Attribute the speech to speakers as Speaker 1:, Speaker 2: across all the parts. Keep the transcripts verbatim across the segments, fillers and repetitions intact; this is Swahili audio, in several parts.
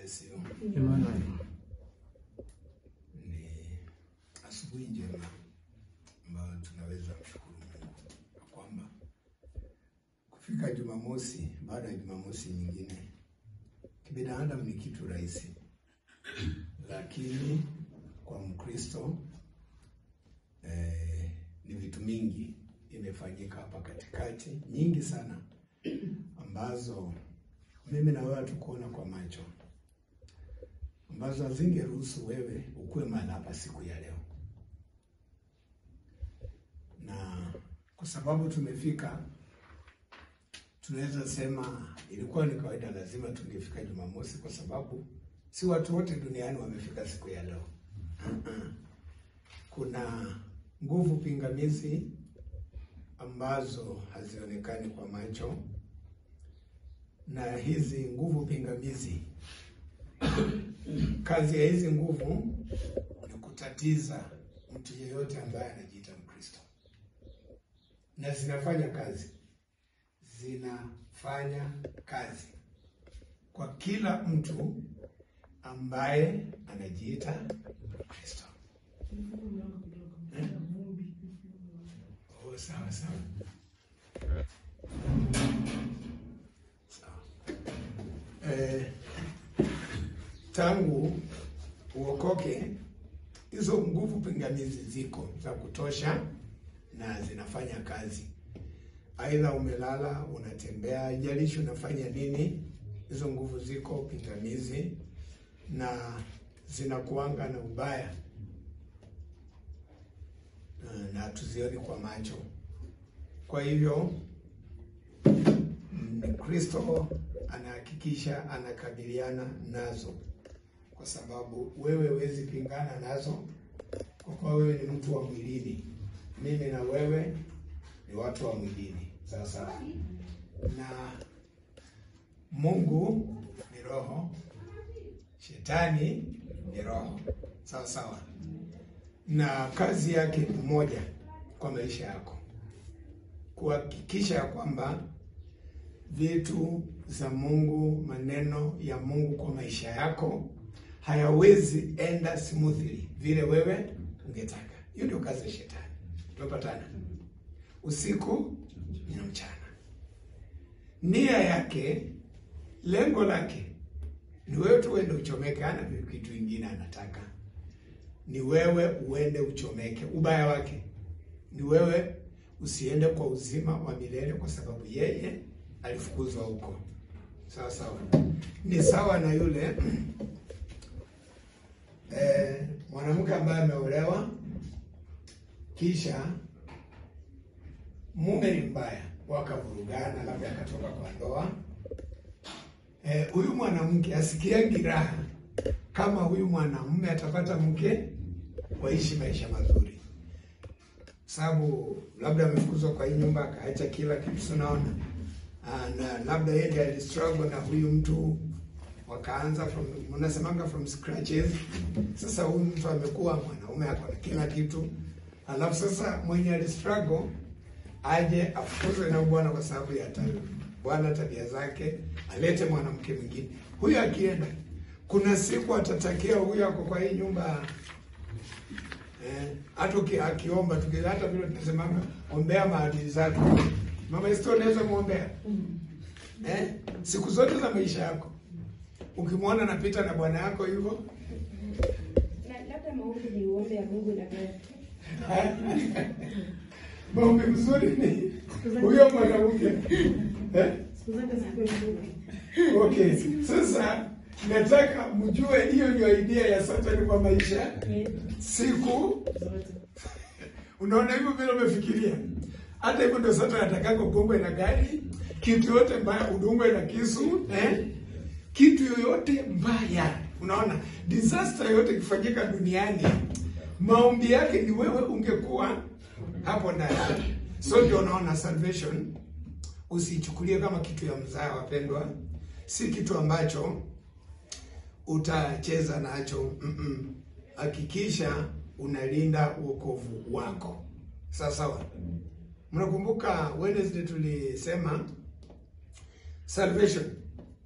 Speaker 1: bless you.
Speaker 2: Amen.
Speaker 1: Ni asubuhi njema ambayo tunaweza kushukuru Mungu kwamba kufika Jumamosi baada ya Jumamosi nyingine kibinadamu ni kitu rahisi, lakini kwa Mkristo eh, ni vitu mingi imefanyika hapa katikati, nyingi sana ambazo mimi na wewe tukuona kwa macho, ambazo hazingeruhusu wewe ukue mahali hapa siku ya leo. Na kwa sababu tumefika, tunaweza sema ilikuwa ni kawaida, lazima tungefika Jumamosi, kwa sababu si watu wote duniani wamefika siku ya leo. Kuna nguvu pingamizi ambazo hazionekani kwa macho, na hizi nguvu pingamizi, kazi ya hizi nguvu ni kutatiza mtu yeyote ambaye anajiita Mkristo, na zinafanya kazi zinafanya kazi kwa kila mtu ambaye anajiita Mkristo. Hmm? Oh, sawa sawa. Eh, tangu uokoke hizo nguvu pingamizi ziko za kutosha na zinafanya kazi. Aidha umelala, unatembea, haijalishi unafanya nini, hizo nguvu ziko pingamizi na zinakuanga na ubaya na tuzioni kwa macho. Kwa hivyo Kristo anahakikisha anakabiliana nazo, kwa sababu wewe huwezi pingana nazo, kwa kuwa wewe ni mtu wa mwilini. Mimi na wewe ni watu wa mwilini. Sasa na Mungu ni roho, shetani ni roho. Sawa sawa. Na kazi yake ni moja kwa maisha yako, kuhakikisha kwamba vitu za Mungu, maneno ya Mungu kwa maisha yako hayawezi enda smoothly vile wewe ungetaka. Hiyo ndio kazi ya shetani. Tumepatana? Usiku na mchana. Nia yake, lengo lake ni wewe tu uende uchomeke. Hana kitu kingine anataka, ni wewe uende uchomeke. Ubaya wake ni wewe usiende kwa uzima wa milele, kwa sababu yeye alifukuzwa huko. Sawa sawa. Ni sawa na yule eh, mwanamke ambaye ameolewa kisha mume ni mbaya, wakavurugana, labda akatoka kwa ndoa. Eh, huyu mwanamke asikiangi raha kama huyu mwanamume atapata mke waishi maisha mazuri, sababu labda amefukuzwa kwa hii nyumba akaacha kila kitu. Tunaona na labda yeye alistruggle na huyu mtu, wakaanza from, mnasemanga from scratches. Sasa huyu mtu amekuwa mwanaume ako na kila kitu, alafu sasa mwenye alistruggle aje afukuzwe na bwana kwa sababu ya tabia bwana, tabia zake, alete mwanamke mwingine. Huyu akienda, kuna siku atatakia huyu ako kwa hii nyumba eh, hata akiomba tu, hata vile tunasemanga ombea maadili zake. Mama Esther, unaweza muombea eh, siku zote za maisha yako. Ukimwona anapita na bwana yako hivyo,
Speaker 3: na labda maombi ni uombe ya Mungu na wewe.
Speaker 1: maombi mzuri ni huyo mwanamke eh,
Speaker 3: siku zote zikuwe nzuri.
Speaker 1: Okay, sasa nataka mjue hiyo ndio idea ya Satan kwa maisha siku zote. Unaona hivyo vile umefikiria? Hata hivyo ndio Satan anataka kugongwe na gari, kitu yote mbaya udungwe na kisu, eh? Kitu yoyote mbaya. Unaona, disaster yote ikifanyika duniani, maombi yake ni wewe ungekuwa hapo ndani. So ndio unaona salvation usichukulie kama kitu ya mzaha, wapendwa. Si kitu ambacho utacheza nacho. Mm-mm. Hakikisha unalinda wokovu wako. Sawa sawa. Mnakumbuka Wednesday tulisema salvation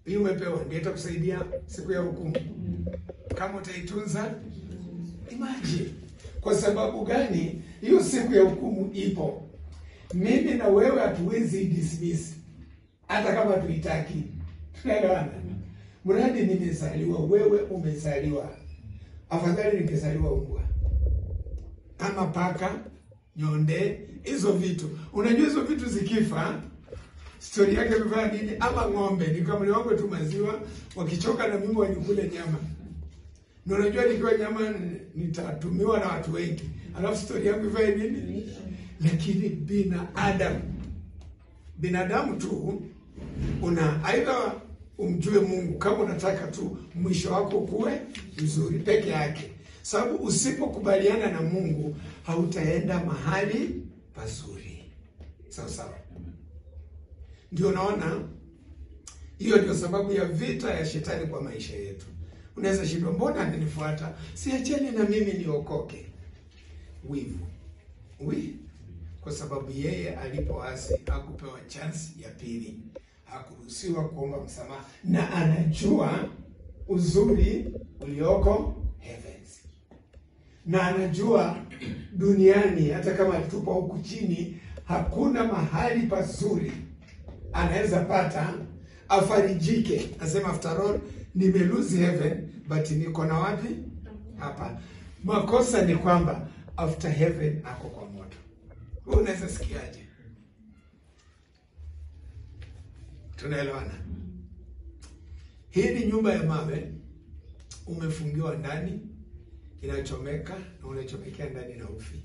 Speaker 1: Hii umepewa ndio itakusaidia siku ya hukumu. Kama utaitunza, imagine. Kwa sababu gani? Hiyo siku ya hukumu ipo. Mimi na wewe hatuwezi dismiss hata kama tuitaki. Tunaelewana? Mradi nimezaliwa, wewe umezaliwa. Afadhali ningezaliwa umbwa ama paka, nyonde, hizo vitu. Unajua hizo vitu zikifa, story yake imefanya nini? Ama ng'ombe, nikamliombe tu maziwa, wakichoka na mimi wanikule nyama. Na unajua nikiwa nyama nitatumiwa na watu wengi. Alafu story yangu ifanye nini? Lakini binadamu, binadamu tu una aidha umjue Mungu kama unataka tu mwisho wako kuwe mzuri peke yake. Sababu usipokubaliana na Mungu hautaenda mahali pazuri. Sawa sawa. Ndio naona hiyo ndio sababu ya vita ya shetani kwa maisha yetu. Unaweza shindwa, mbona ananifuata? Siacheni na mimi niokoke. Wivu. Wi kwa sababu yeye alipoasi hakupewa chance ya pili. Hakuruhusiwa kuomba msamaha na anajua uzuri ulioko heavens. Na anajua duniani hata kama alitupa huku chini hakuna mahali pazuri anaweza pata afarijike. Asema after all nime lose heaven but niko na wapi? Hapa. Makosa ni kwamba after heaven ako kwa moto. Wewe unaweza sikiaje? Tunaelewana? Hii ni nyumba ya mawe, umefungiwa ndani, inachomeka na unachomekea ndani na ufi.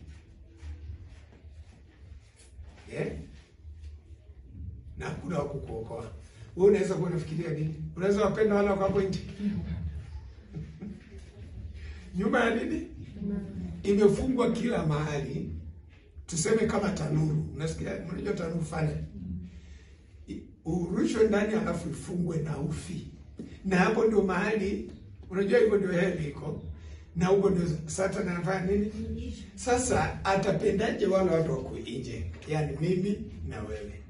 Speaker 1: Yeah? Na hakuna wa kukuokoa. Wewe unaweza kuwa unafikiria nini? Unaweza wapenda wala kwa hapo nje. Nyumba ya nini? Imefungwa kila mahali. Tuseme kama tanuru. Unasikia? Unajua tanuru fanya? Urushwe ndani alafu ifungwe na ufi. Na hapo ndio mahali, unajua hivyo ndio hell iko. Na huko ndio Satan anafanya nini? Sasa atapendaje wale watu wako nje? Yaani mimi na wewe.